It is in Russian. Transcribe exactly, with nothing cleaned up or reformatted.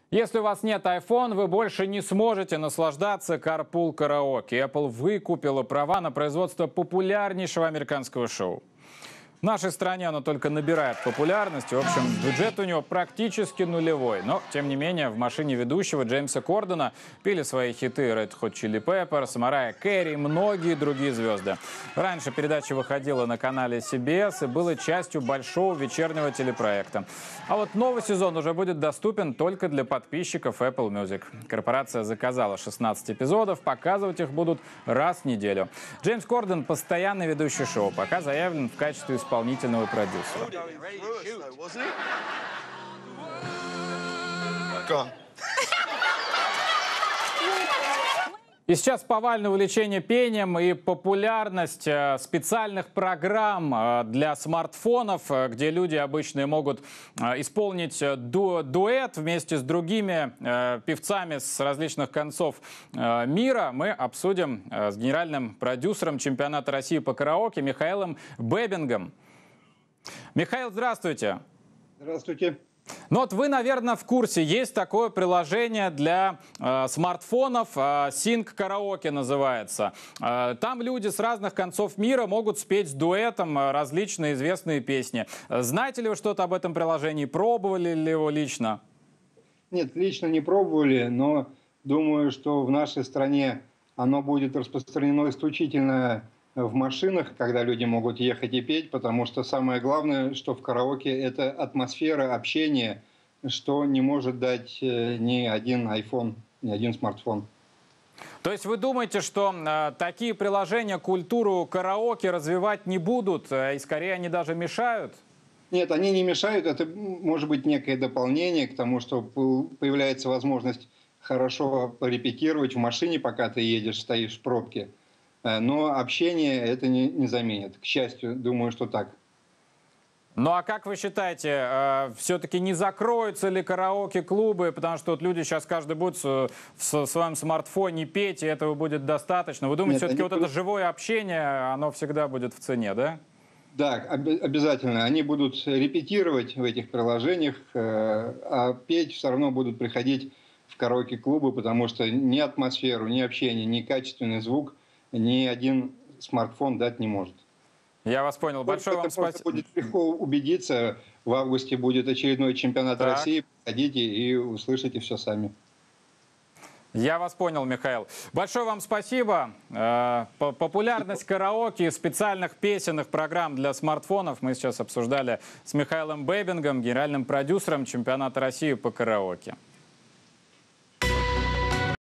Если у вас нет iPhone, вы больше не сможете наслаждаться Carpool караоке. Apple выкупила права на производство популярнейшего американского шоу. В нашей стране оно только набирает популярность. В общем, бюджет у него практически нулевой. Но, тем не менее, в машине ведущего Джеймса Кордена пели свои хиты Red Hot Chili Peppers, Марайя Кэрри и многие другие звезды. Раньше передача выходила на канале си би эс и была частью большого вечернего телепроекта. А вот новый сезон уже будет доступен только для подписчиков Apple Music. Корпорация заказала шестнадцать эпизодов, показывать их будут раз в неделю. Джеймс Корден – постоянный ведущий шоу, пока заявлен в качестве исполнительного продюсера. И сейчас повальное увлечение пением и популярность э, специальных программ э, для смартфонов, э, где люди обычные могут э, исполнить ду дуэт вместе с другими э, певцами с различных концов э, мира, мы обсудим э, с генеральным продюсером чемпионата России по караоке Михаилом Бебингом. Михаил, здравствуйте. Здравствуйте. Ну вот вы, наверное, в курсе, есть такое приложение для э, смартфонов, э, Sync Karaoke называется. Э, там люди с разных концов мира могут спеть с дуэтом э, различные известные песни. Знаете ли вы что-то об этом приложении? Пробовали ли его лично? Нет, лично не пробовали, но думаю, что в нашей стране оно будет распространено исключительно в машинах, когда люди могут ехать и петь, потому что самое главное, что в караоке, это атмосфера общения, что не может дать ни один iPhone, ни один смартфон. То есть вы думаете, что э, такие приложения культуру караоке развивать не будут, э, и скорее они даже мешают? Нет, они не мешают, это может быть некое дополнение к тому, что появляется возможность хорошо порепетировать в машине, пока ты едешь, стоишь в пробке. Но общение это не, не заменит. К счастью, думаю, что так. Ну а как вы считаете, э, все-таки не закроются ли караоке-клубы? Потому что вот люди сейчас каждый будет в своем смартфоне петь, и этого будет достаточно. Вы думаете, все-таки вот будут... это живое общение, оно всегда будет в цене, да? Да, об обязательно. Они будут репетировать в этих приложениях, э, а петь все равно будут приходить в караоке-клубы, потому что ни атмосферу, ни общение, ни качественный звук ни один смартфон дать не может. Я вас понял. Большое вам спасибо. Будет легко убедиться. В августе будет очередной чемпионат так. России. Приходите и услышите все сами. Я вас понял, Михаил. Большое вам спасибо. Популярность караоке и специальных песенных программ для смартфонов мы сейчас обсуждали с Михаилом Бебингом, генеральным продюсером чемпионата России по караоке.